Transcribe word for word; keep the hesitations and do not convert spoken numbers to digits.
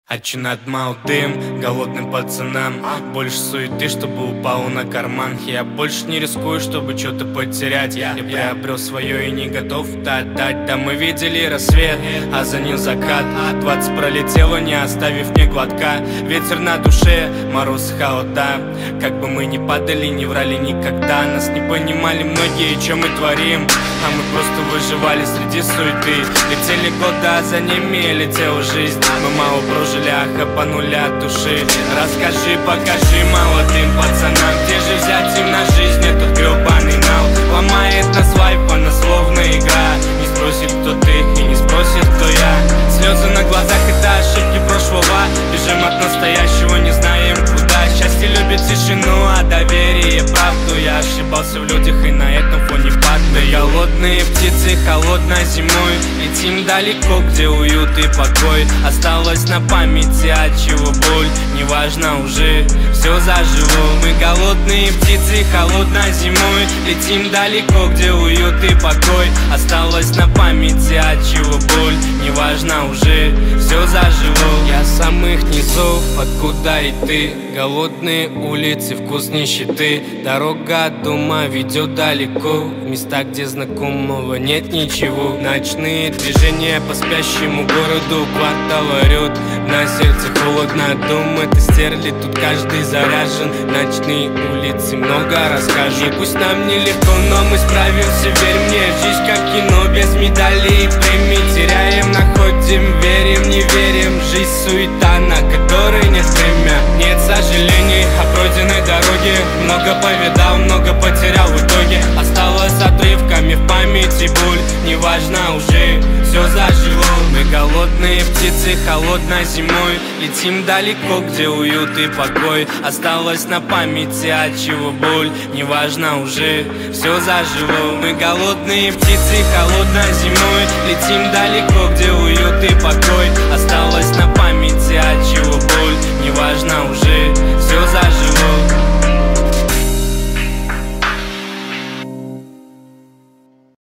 Хочу надмал дым голодным пацанам. Больше суеты, чтобы упал на карман. Я больше не рискую, чтобы что-то потерять. Я приобрел свое и не готов это отдать. Да мы видели рассвет, а за ним закат. Двадцать пролетело, не оставив мне глотка. Ветер на душе, мороз и холода. Как бы мы ни падали, не врали никогда. Нас не понимали многие, что мы творим, а мы просто выживали среди суеты. Летели года, а за ними летела жизнь. Мы мало прожили, а хапанули от души. Расскажи, покажи молодым пацанам, где же взять им на жизнь этот гребаный нал. Ломает нас лайф, она словно игра. Не спросит, кто ты, и не спросит, кто я. Слезы на глазах — это ошибки прошлого. Бежим от настоящего, не знаем куда. Счастье любит тишину, а доверие правду. Я ошибался в людях и на этом фоне падаю. Голодные птицы, холодно зимой. Летим далеко, где уют и покой. Осталось на памяти, от чего боль. Неважно уже, все заживо. Мы голодные птицы, холодно зимой. Летим далеко, где уют и покой. Осталось на памяти, от чего боль. Неважно уже, все заживо. Я с самых низов, откуда и ты. Голодные улицы, вкус нищеты. Дорога от дома ведет далеко, в места, где знакомого нет ничего. Ночные движения по спящему городу. Квартал орет, на сердце холодно. Дом это стерли, тут каждый заряжен. Ночные улицы много расскажут. Пусть нам нелегко, но мы справимся, верь мне. Жизнь как кино, без медалей и премий. Теряем, находим, верим, не верим. Жизнь суета, на которой нет время. Нет сожалений о пройденной дороге. Много повидал, много потерял в итоге. Осталось отрывками в памяти боль. Неважно уже, все зажило. Мы голодные птицы, холодно зимой. Летим далеко, где уют и покой. Осталось на памяти, от чего боль. Неважно уже, все зажило. Мы голодные птицы, холодно зимой. Летим далеко, где уют и покой. Осталось на памяти, от чего боль. Неважно уже,